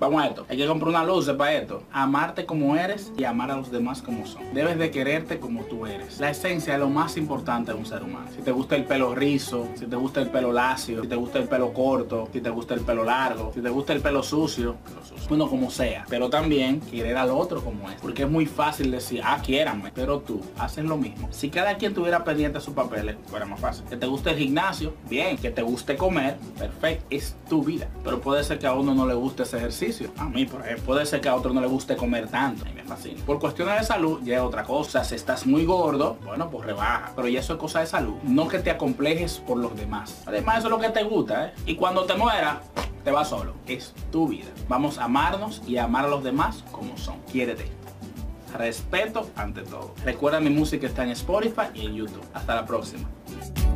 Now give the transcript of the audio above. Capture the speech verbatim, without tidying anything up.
Vamos a esto. Hay que comprar una luz para esto. Amarte como eres y amar a los demás como son. Debes de quererte como tú eres. La esencia es lo más importante de un ser humano. Si te gusta el pelo rizo, si te gusta el pelo lacio, si te gusta el pelo corto, si te gusta el pelo largo, si te gusta el pelo sucio, pelo sucio. Bueno, como sea. Pero también querer al otro como es. Porque es muy fácil decir, ah, quiéranme. Pero tú haces lo mismo. Si cada quien tuviera pendiente sus papeles, fuera más fácil. Que te guste el gimnasio, bien. Que te guste comer, perfecto. Es tu vida. Pero puede ser que a uno no le guste ese ejercicio. A mí, por ejemplo. Puede ser que a otro no le guste comer tanto. A mí me fascina. Por cuestiones de salud, ya es otra cosa. Si estás muy gordo, bueno, pues rebaja. Pero ya eso es cosa de salud. No que te acomplejes por los demás. Además, eso es lo que te gusta, ¿eh? Y cuando te mueras, te vas solo. Es tu vida. Vamos a amarnos y a amar a los demás como son. Quiérete. Respeto ante todo. Recuerda, mi música está en Spotify y en YouTube. Hasta la próxima.